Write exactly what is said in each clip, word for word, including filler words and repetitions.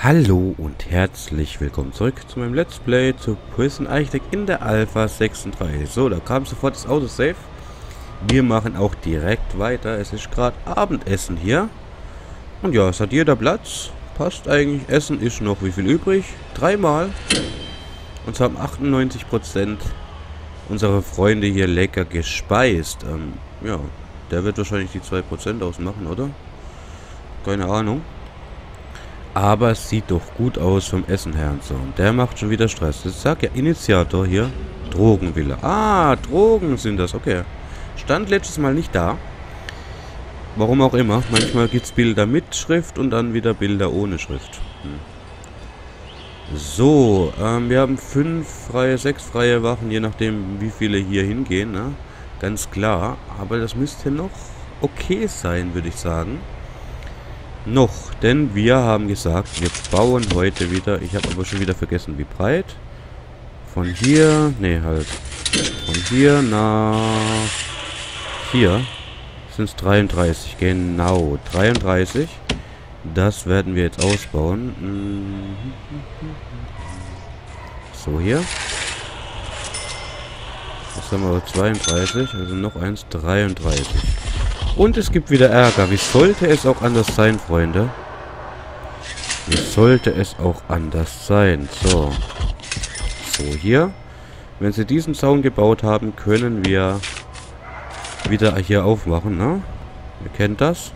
Hallo und herzlich willkommen zurück zu meinem Let's Play zu Prison Architect in der Alpha sechsunddreißig. So, da kam sofort das Autosave. Wir machen auch direkt weiter. Es ist gerade Abendessen hier. Und ja, es hat jeder Platz. Passt eigentlich. Essen ist noch wie viel übrig? Dreimal. Und zwar haben achtundneunzig Prozent unserer Freunde hier lecker gespeist. Ähm, ja, der wird wahrscheinlich die zwei Prozent ausmachen, oder? Keine Ahnung. Aber es sieht doch gut aus vom Essen her und so. Und der macht schon wieder Stress. Das sagt ja Initiator hier. Drogenwille. Ah, Drogen sind das. Okay. Stand letztes Mal nicht da. Warum auch immer. Manchmal gibt es Bilder mit Schrift und dann wieder Bilder ohne Schrift. Hm. So, ähm, wir haben fünf freie, sechs freie Wachen, je nachdem wie viele hier hingehen. Ne? Ganz klar. Aber das müsste noch okay sein, würde ich sagen. Noch, denn wir haben gesagt, wir bauen heute wieder, ich habe aber schon wieder vergessen, wie breit. Von hier, ne halt, von hier nach hier sind es dreiunddreißig, genau, dreiunddreißig. Das werden wir jetzt ausbauen. So, hier. Jetzt haben wir zweiunddreißig, also noch eins, dreiunddreißig. Und es gibt wieder Ärger. Wie sollte es auch anders sein, Freunde? Wie sollte es auch anders sein? So. So, hier. Wenn sie diesen Zaun gebaut haben, können wir wieder hier aufmachen, ne? Ihr kennt das.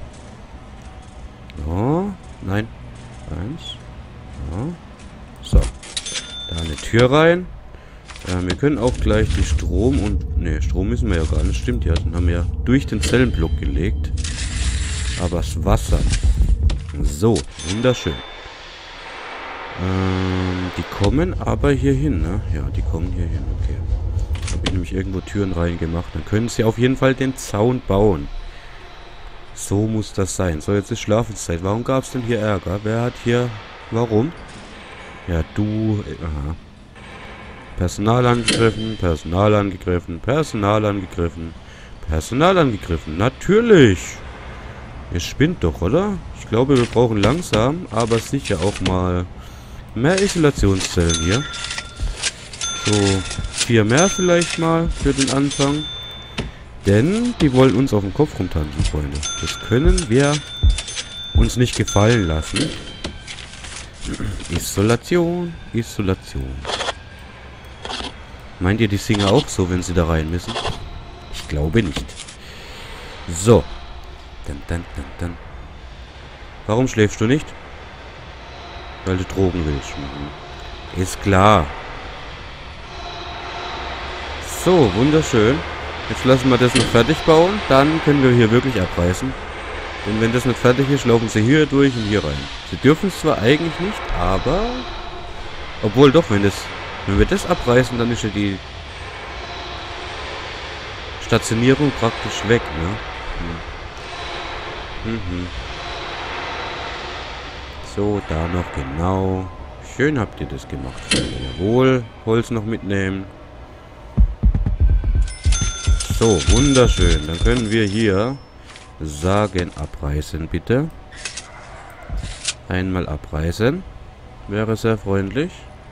So. Nein. Eins. So. So. Da eine Tür rein. Ähm, wir können auch gleich die Strom und... Ne, Strom müssen wir ja gar nicht. Stimmt ja. Den haben wir durch den Zellenblock gelegt. Aber das Wasser. So, wunderschön. Ähm, die kommen aber hier hin, ne? Ja, die kommen hier hin. Okay. Habe ich nämlich irgendwo Türen reingemacht. Dann können sie auf jeden Fall den Zaun bauen. So muss das sein. So, jetzt ist Schlafenszeit. Warum gab es denn hier Ärger? Wer hat hier... Warum? Ja, du... Aha. Personal angegriffen, Personal angegriffen, Personal angegriffen, Personal angegriffen. Natürlich! Ihr spinnt doch, oder? Ich glaube, wir brauchen langsam, aber sicher auch mal mehr Isolationszellen hier. So, vier mehr vielleicht mal für den Anfang. Denn die wollen uns auf den Kopf rumtanzen, Freunde. Das können wir uns nicht gefallen lassen. Isolation, Isolation. Meint ihr, die singen auch so, wenn sie da rein müssen? Ich glaube nicht. So. Dann, dann, dann, dann. Warum schläfst du nicht? Weil du Drogen willst. Mhm. Ist klar. So, wunderschön. Jetzt lassen wir das noch fertig bauen. Dann können wir hier wirklich abreißen. Denn wenn das nicht fertig ist, laufen sie hier durch und hier rein. Sie dürfen es zwar eigentlich nicht, aber... Obwohl doch, wenn das... Wenn wir das abreißen, dann ist ja die Stationierung praktisch weg, ne? Hm. Mhm. So, da noch genau. Schön habt ihr das gemacht. Jawohl, Holz noch mitnehmen. So, wunderschön. Dann können wir hier sagen, abreißen, bitte. Einmal abreißen. Wäre sehr freundlich.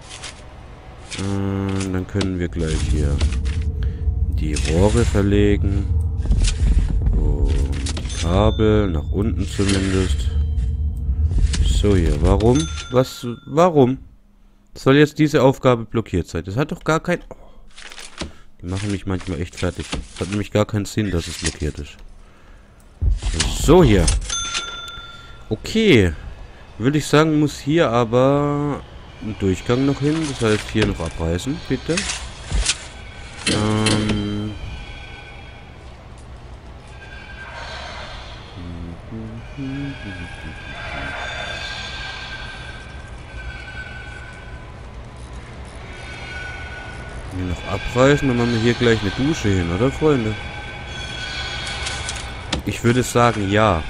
Und dann können wir gleich hier die Rohre verlegen. Und die Kabel nach unten zumindest. So hier, warum? Was? Warum? Soll jetzt diese Aufgabe blockiert sein? Das hat doch gar kein... Oh. Die machen mich manchmal echt fertig. Das hat nämlich gar keinen Sinn, dass es blockiert ist. So hier. Okay. Würde ich sagen, muss hier aber... einen Durchgang noch hin, das heißt hier noch abreißen, bitte. Ähm hier noch abreißen, dann machen wir hier gleich eine Dusche hin, oder Freunde? Ich würde sagen, ja.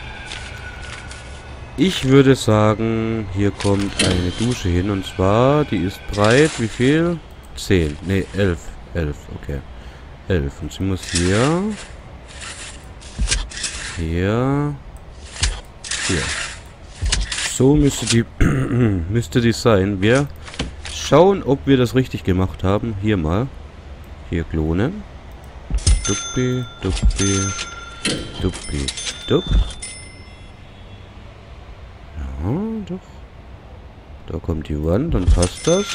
Ich würde sagen, hier kommt eine Dusche hin. Und zwar, die ist breit. Wie viel? zehn. Ne, elf. elf, okay. elf. Und sie muss hier... Hier... Hier. So müsste die müsste die sein. Wir schauen, ob wir das richtig gemacht haben. Hier mal. Hier klonen. Duppi, duppi, duppi, dupp. Ja, doch. Da kommt die Wand, dann passt das.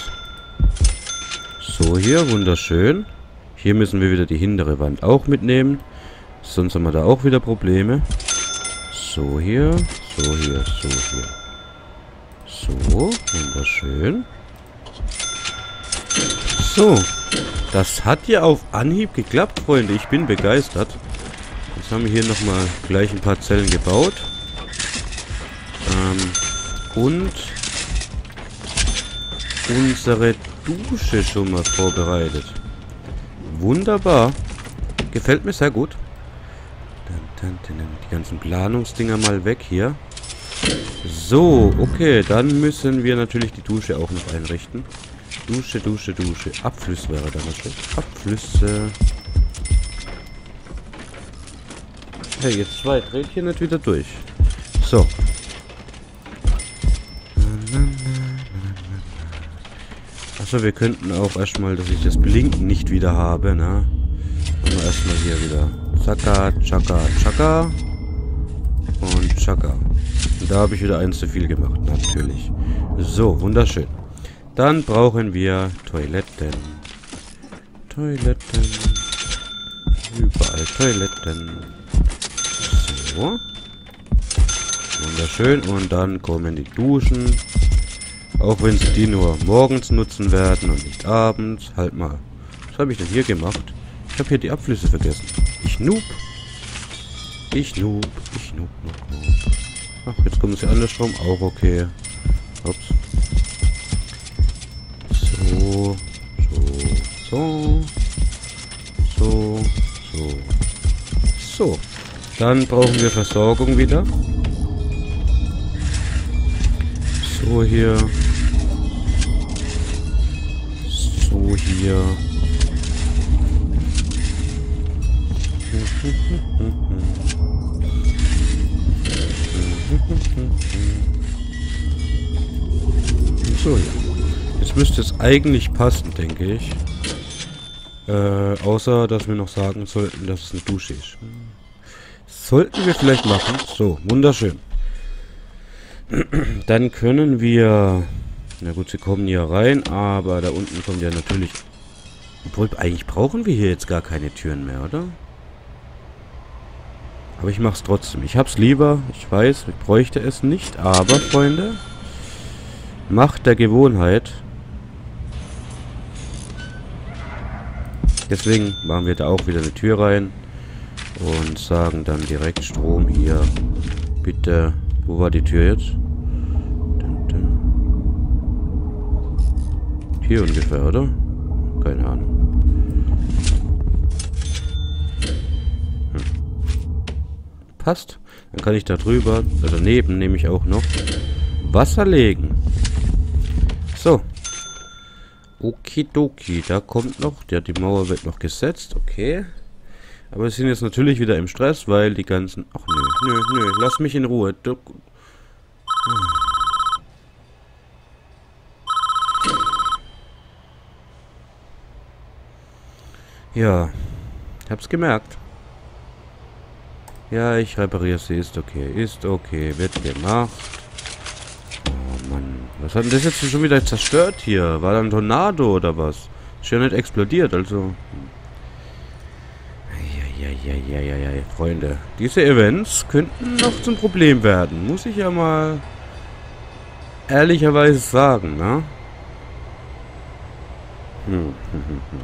So, hier, wunderschön. Hier müssen wir wieder die hintere Wand auch mitnehmen. Sonst haben wir da auch wieder Probleme. So, hier, so, hier, so, hier. So, wunderschön. So, das hat ja auf Anhieb geklappt, Freunde. Ich bin begeistert. Jetzt haben wir hier nochmal gleich ein paar Zellen gebaut. Ähm, und unsere Dusche schon mal vorbereitet. Wunderbar. Gefällt mir sehr gut. Die ganzen Planungsdinger mal weg hier. So, okay. Dann müssen wir natürlich die Dusche auch noch einrichten. Dusche, Dusche, Dusche. Abflüsse wäre da natürlich. Abflüsse. Hey, jetzt zwei Rädchen nicht wieder durch. So. Achso, wir könnten auch erstmal, dass ich das Blinken nicht wieder habe, ne? Machen wir erstmal hier wieder. Chaka, Chaka, Chaka. Und Chaka. Und da habe ich wieder eins zu viel gemacht, natürlich. So, wunderschön. Dann brauchen wir Toiletten. Toiletten. Überall Toiletten. So. Wunderschön. Und dann kommen die Duschen. Auch wenn sie die nur morgens nutzen werden und nicht abends. Halt mal. Was habe ich denn hier gemacht? Ich habe hier die Abflüsse vergessen. Ich noob. Ich noob. Ich noob, noob, noob. Ach, jetzt kommen sie andersrum. Auch okay. Ups. So. So. So. So. So. So. Dann brauchen wir Versorgung wieder. So hier. So hier. So, ja. Jetzt müsste es eigentlich passen, denke ich. Äh, außer, dass wir noch sagen sollten, dass es eine Dusche ist. Sollten wir vielleicht machen. So, wunderschön. Dann können wir... Na gut, sie kommen hier rein, aber da unten kommt ja natürlich... Obwohl, eigentlich brauchen wir hier jetzt gar keine Türen mehr, oder? Aber ich mach's trotzdem. Ich hab's lieber. Ich weiß, ich bräuchte es nicht. Aber, Freunde, Macht der Gewohnheit. Deswegen machen wir da auch wieder eine Tür rein. Und sagen dann direkt Strom hier. Bitte. Wo war die Tür jetzt? Hier ungefähr, oder? Keine Ahnung. Hm. Passt. Dann kann ich da drüber, also daneben nehme ich auch noch Wasser legen. So. Okidoki, da kommt noch, ja, die Mauer wird noch gesetzt, okay. Aber wir sind jetzt natürlich wieder im Stress, weil die ganzen... Ach nö, nö, nö, lass mich in Ruhe. Du... Ja, ich hab's gemerkt. Ja, ich repariere sie, ist okay, ist okay, wird gemacht. Oh Mann, was hat denn das jetzt schon wieder zerstört hier? War da ein Tornado oder was? Ist ja nicht explodiert, also... Ja, ja, ja, ja, ja, ja, Freunde. Diese Events könnten noch zum Problem werden. Muss ich ja mal ehrlicherweise sagen, ne? Hm, hm,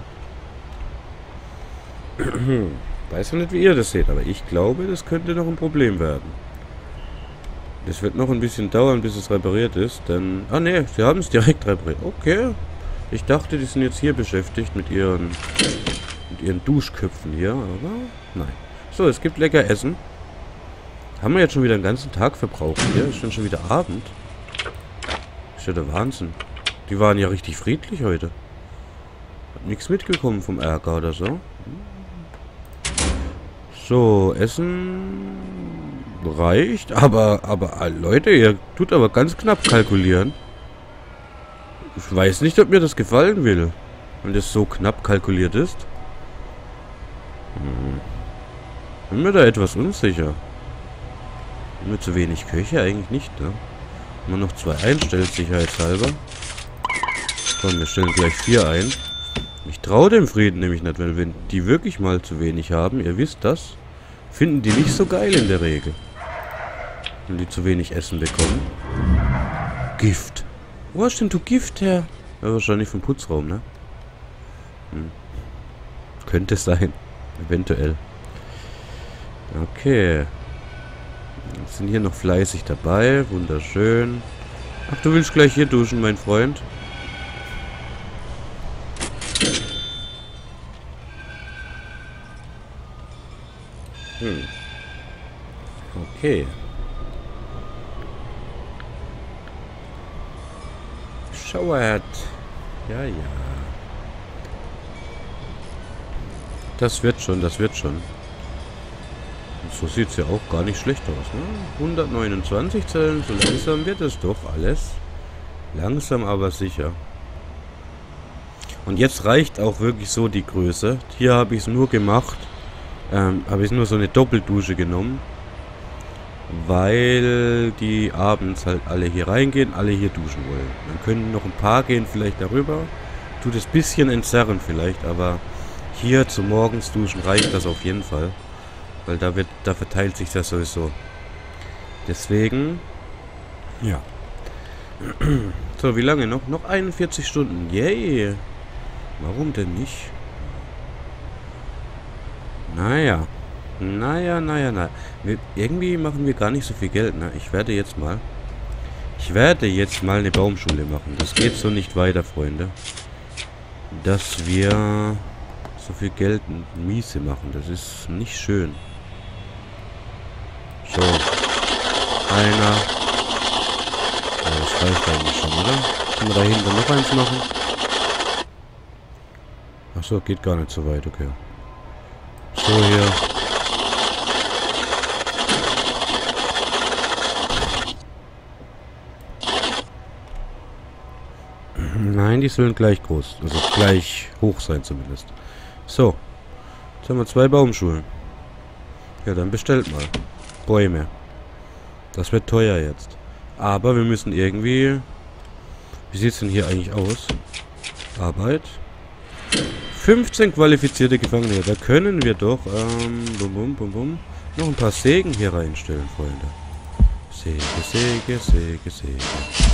hm, hm. Weiß ja nicht, wie ihr das seht, aber ich glaube, das könnte noch ein Problem werden. Das wird noch ein bisschen dauern, bis es repariert ist, denn... Ah, ne, sie haben es direkt repariert. Okay. Ich dachte, die sind jetzt hier beschäftigt mit ihren... mit ihren Duschköpfen hier, aber nein. So, es gibt lecker Essen. Haben wir jetzt schon wieder den ganzen Tag verbraucht hier? Ist schon wieder Abend. Ist ja der Wahnsinn. Die waren ja richtig friedlich heute. Hat nichts mitgekommen vom Ärger oder so. So, Essen... Reicht, aber, aber, ah, Leute, ihr tut aber ganz knapp kalkulieren. Ich weiß nicht, ob mir das gefallen will, wenn das so knapp kalkuliert ist. Hm. Bin mir da etwas unsicher. Haben wir zu wenig Köche? Eigentlich nicht, ne? Wenn man noch zwei einstellt, sicherheitshalber. Komm, wir stellen gleich vier ein. Ich traue dem Frieden nämlich nicht, weil wenn die wirklich mal zu wenig haben, ihr wisst das, finden die nicht so geil in der Regel. Wenn die zu wenig Essen bekommen. Gift. Wo hast denn du Gift her? Ja, wahrscheinlich vom Putzraum, ne? Hm. Könnte sein. Eventuell. Okay. Jetzt sind hier noch fleißig dabei. Wunderschön. Ach, du willst gleich hier duschen, mein Freund? Hm. Okay. Schauert. Ja, ja. Das wird schon, das wird schon. Und so sieht es ja auch gar nicht schlecht aus, ne? hundertneunundzwanzig Zellen, so langsam wird es doch alles. Langsam aber sicher. Und jetzt reicht auch wirklich so die Größe. Hier habe ich es nur gemacht. Ähm, habe ich nur so eine Doppeldusche genommen. Weil die abends halt alle hier reingehen, alle hier duschen wollen. Dann können noch ein paar gehen vielleicht darüber. Tut es ein bisschen entzerren vielleicht, aber hier zum Morgens duschen reicht das auf jeden Fall. Weil da wird, da verteilt sich das sowieso. Deswegen, ja. So, wie lange noch? Noch einundvierzig Stunden. Yay! Warum denn nicht? Naja. Naja, naja, naja. Wir, irgendwie machen wir gar nicht so viel Geld, ne? Ich werde jetzt mal... Ich werde jetzt mal eine Baumschule machen. Das geht so nicht weiter, Freunde. Dass wir so viel Geld miese machen. Das ist nicht schön. So. Einer. Ja, das reicht eigentlich schon, oder? Können wir da hinten noch eins machen? Achso, geht gar nicht so weit, okay. So, hier. Nein, die sollen gleich groß, also gleich hoch sein zumindest. So. Jetzt haben wir zwei Baumschulen. Ja, dann bestellt mal. Bäume. Das wird teuer jetzt. Aber wir müssen irgendwie... Wie sieht es denn hier eigentlich aus? Arbeit. fünfzehn qualifizierte Gefangene. Da können wir doch, ähm, bum, bum, bum, bum, noch ein paar Sägen hier reinstellen, Freunde. Säge, Säge, Säge, Säge.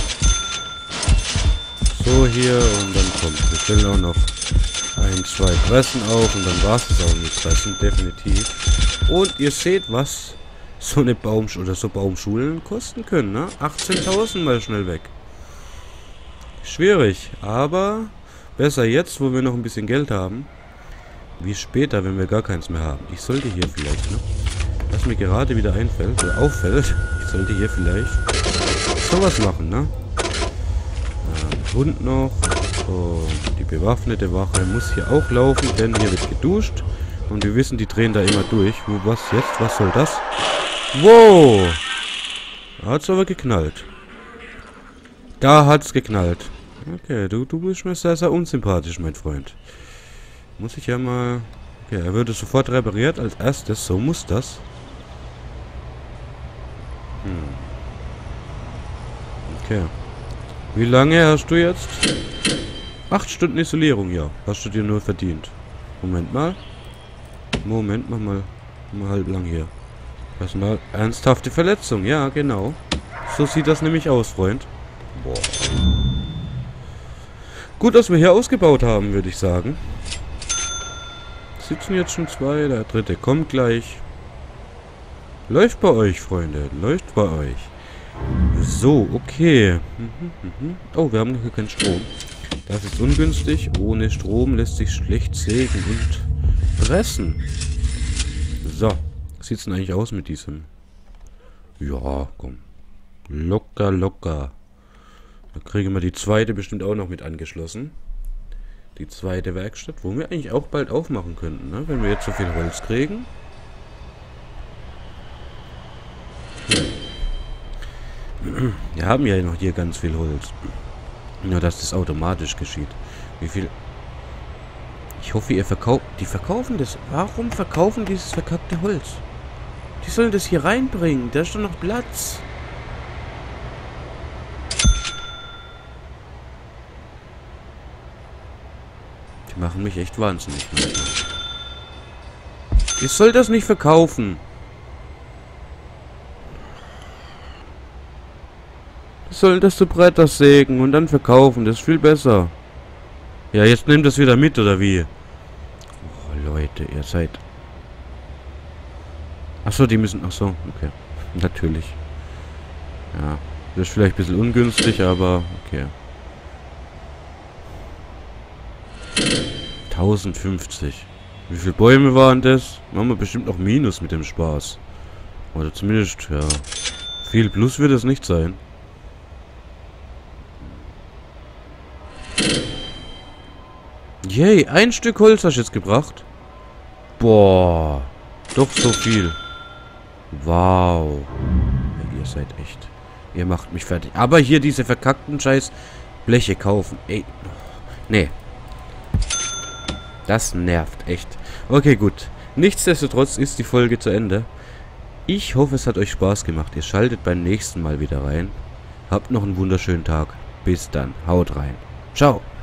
So hier und dann kommt. Wir stellen auch noch ein, zwei Pressen auf und dann war es das auch mit Pressen, definitiv. Und ihr seht, was so eine Baumschule oder so Baumschulen kosten können, ne? achtzehntausend mal schnell weg. Schwierig, aber besser jetzt, wo wir noch ein bisschen Geld haben, wie später, wenn wir gar keins mehr haben. Ich sollte hier vielleicht, ne? Was mir gerade wieder einfällt, oder auffällt, ich sollte hier vielleicht sowas machen, ne? Ähm, Hund noch. Und die bewaffnete Wache muss hier auch laufen, denn hier wird geduscht. Und wir wissen, die drehen da immer durch. Wo, was jetzt? Was soll das? Wow! Da hat's aber geknallt. Da hat's geknallt. Okay, du, du bist mir sehr, sehr unsympathisch, mein Freund. Muss ich ja mal... Okay, er würde sofort repariert als erstes. So muss das. Hm. Okay. Wie lange hast du jetzt? Acht Stunden Isolierung, ja. Hast du dir nur verdient. Moment mal. Moment, mach mal, mal halb lang hier. Das ist mal ernsthafte Verletzung. Ja, genau. So sieht das nämlich aus, Freund. Boah. Gut, dass wir hier ausgebaut haben, würde ich sagen. Sitzen jetzt schon zwei. Der dritte kommt gleich. Läuft bei euch, Freunde. Läuft bei euch. So, okay. Oh, wir haben hier keinen Strom. Das ist ungünstig. Ohne Strom lässt sich schlecht sägen und pressen. So. Sieht es denn eigentlich aus mit diesem? Ja, komm. Locker, locker. Da kriegen wir die zweite bestimmt auch noch mit angeschlossen. Die zweite Werkstatt, wo wir eigentlich auch bald aufmachen könnten, ne? Wenn wir jetzt so viel Holz kriegen. Wir haben ja noch hier ganz viel Holz. Nur, dass das automatisch geschieht. Wie viel... Ich hoffe, ihr verkauft... Die verkaufen das... Warum verkaufen dieses verkackte Holz? Die sollen das hier reinbringen. Da ist doch noch Platz. Die machen mich echt wahnsinnig. Ich soll das nicht verkaufen. Die sollen das zu Bretter sägen und dann verkaufen. Das ist viel besser. Ja, jetzt nehmt das wieder mit, oder wie? Oh, Leute, ihr seid... Achso, die müssen... Achso, okay. Natürlich. Ja, das ist vielleicht ein bisschen ungünstig, aber okay. tausendfünfzig. Wie viele Bäume waren das? Machen wir bestimmt noch Minus mit dem Spaß. Oder zumindest, ja. Viel Plus wird es nicht sein. Yay, ein Stück Holz hast du jetzt gebracht. Boah. Doch so viel. Wow. Ja, ihr seid echt... Ihr macht mich fertig. Aber hier diese verkackten Scheiß Bleche kaufen. Ey. Nee. Das nervt echt. Okay, gut. Nichtsdestotrotz ist die Folge zu Ende. Ich hoffe, es hat euch Spaß gemacht. Ihr schaltet beim nächsten Mal wieder rein. Habt noch einen wunderschönen Tag. Bis dann. Haut rein. Ciao.